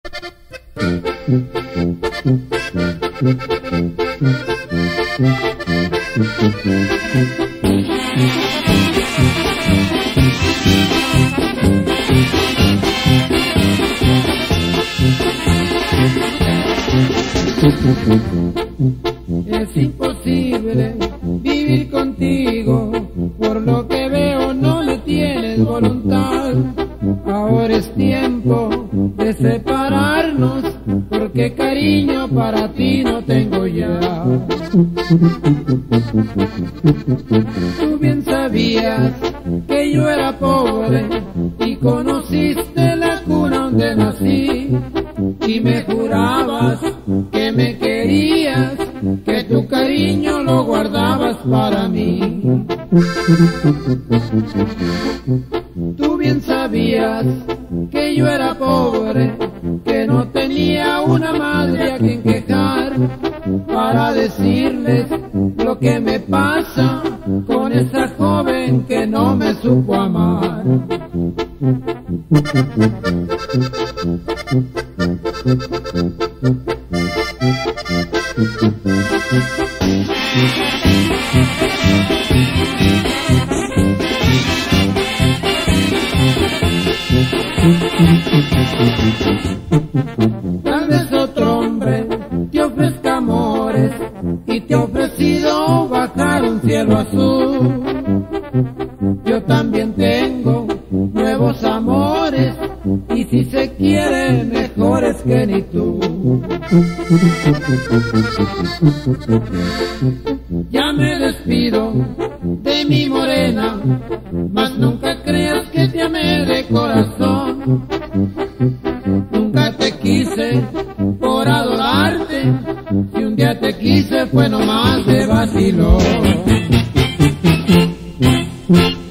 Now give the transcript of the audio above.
Es imposible vivir contigo, por lo que veo no le tienes voluntad. Ahora es tiempo de separarnos, porque cariño para ti no tengo ya. Tú bien sabías que yo era pobre y conociste la cuna donde nací, y me jurabas que me querías, que tu cariño lo guardabas para mí. Tú bien sabías que yo era pobre, que no tenía una madre a quien quejar, para decirles lo que me pasa con esa joven que no me supo amar. Tal vez otro hombre te ofrezca amores y te ha ofrecido bajar un cielo azul. Yo también tengo nuevos amores y si se quiere mejores que ni tú. Ya me despido de mi morena, mas nunca creas que te amé de corazón. Nunca te quise por adorarte, si un día te quise fue nomás de vacilón.